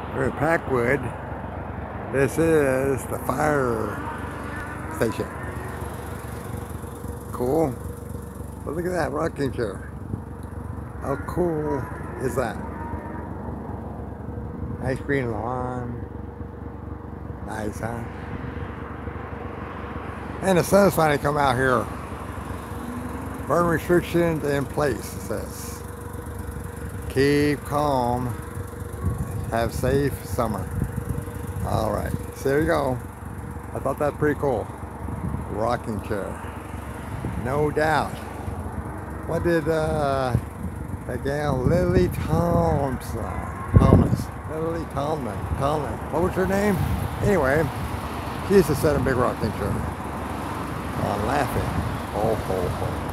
We're in Packwood. This is the fire station. Cool. But look at that rocking chair. How cool is that? Nice green lawn. Nice, huh? And the sun's finally come out here. Burn restrictions in place, it says. Keep calm. Have safe summer. All right, so there you go. I thought that pretty cool. Rocking chair. No doubt. What did that gal Lily Thomas. Lily Tomlin. What was her name? Anyway, she used to sit in a big rocking chair. Laughing. Ho, ho, ho.